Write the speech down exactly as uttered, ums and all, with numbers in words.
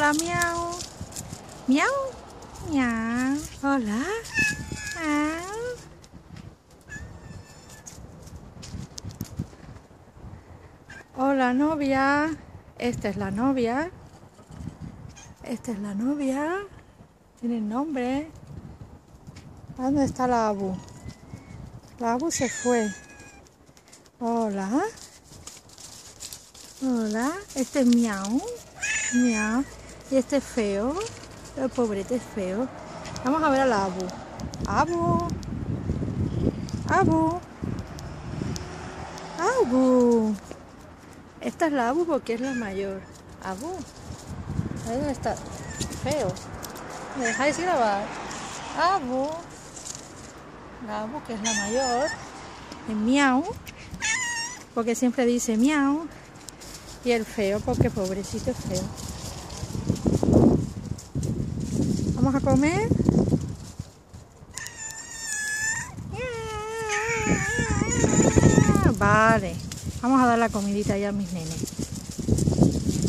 Hola, miau. Miau. Miau. Hola. Miau. Hola, novia. Esta es la novia. Esta es la novia. Tiene nombre. ¿Dónde está la Abu? La Abu se fue. Hola. Hola. Este es miau. Miau. Y este es feo. El pobrete es feo. Vamos a ver a la Abu. Abu. Abu. Abu. Esta es la Abu porque es la mayor. Abu. Ahí dónde está. Feo. ¿Me dejáis grabar? Abu. La Abu que es la mayor. Es miau. Porque siempre dice miau. Y el feo porque pobrecito es feo. ¿Vamos a comer? Vale. Vamos a dar la comidita ya a mis nenes.